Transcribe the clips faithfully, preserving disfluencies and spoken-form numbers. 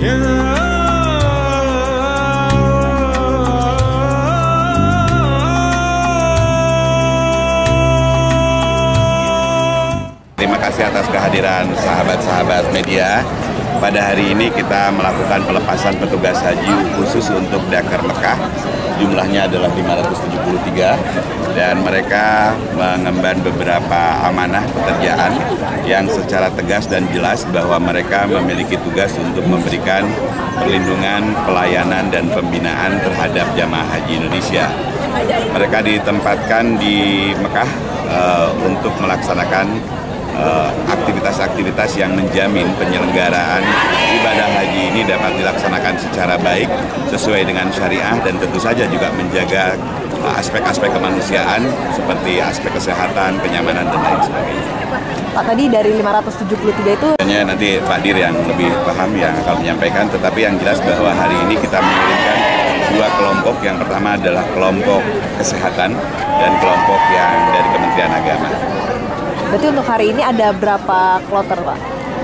Terima kasih atas kehadiran sahabat-sahabat media. Pada hari ini kita melakukan pelepasan petugas haji khusus untuk Dakar Mekah. Jumlahnya adalah lima ratus tujuh puluh tiga dan mereka mengemban beberapa amanah pekerjaan yang secara tegas dan jelas bahwa mereka memiliki tugas untuk memberikan perlindungan, pelayanan, dan pembinaan terhadap jamaah haji Indonesia. Mereka ditempatkan di Mekah uh, untuk melaksanakan aktivitas-aktivitas uh, yang menjamin penyelenggaraan ibadah haji ini dapat dilaksanakan secara baik sesuai dengan syariah dan tentu saja juga menjaga aspek-aspek uh, kemanusiaan seperti aspek kesehatan, kenyamanan, dan lain sebagainya. Pak, tadi dari lima ratus tujuh puluh tiga itu nanti Pak Dir yang lebih paham yang akan menyampaikan, tetapi yang jelas bahwa hari ini kita mengirimkan dua kelompok. Yang pertama adalah kelompok kesehatan dan kelompok yang dari Kementerian Agama. Berarti untuk hari ini ada berapa kloter, Pak?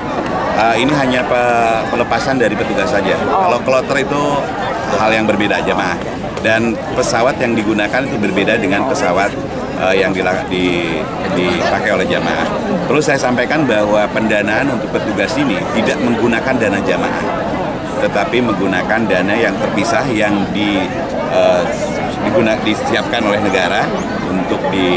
Uh, ini hanya pe pelepasan dari petugas saja. Oh. Kalau kloter itu hal yang berbeda, jemaah. Dan pesawat yang digunakan itu berbeda dengan pesawat uh, yang di, di, dipakai oleh jamaah. Perlu saya sampaikan bahwa pendanaan untuk petugas ini tidak menggunakan dana jamaah, tetapi menggunakan dana yang terpisah yang di, uh, diguna, disiapkan oleh negara untuk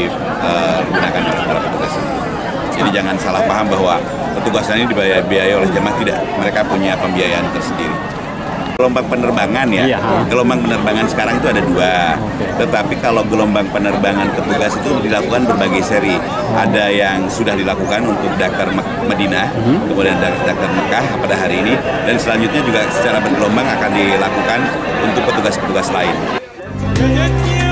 digunakan uh, oleh para petugas ini. Jadi jangan salah paham bahwa petugas ini dibiayai oleh jemaah, tidak. Mereka punya pembiayaan tersendiri. Gelombang penerbangan ya, iya. Gelombang penerbangan sekarang itu ada dua. Okay. Tetapi kalau gelombang penerbangan petugas itu dilakukan berbagai seri. Ada yang sudah dilakukan untuk Dakar Madinah, hmm. kemudian Dakar Mekah pada hari ini, dan selanjutnya juga secara bergelombang akan dilakukan untuk petugas-petugas lain.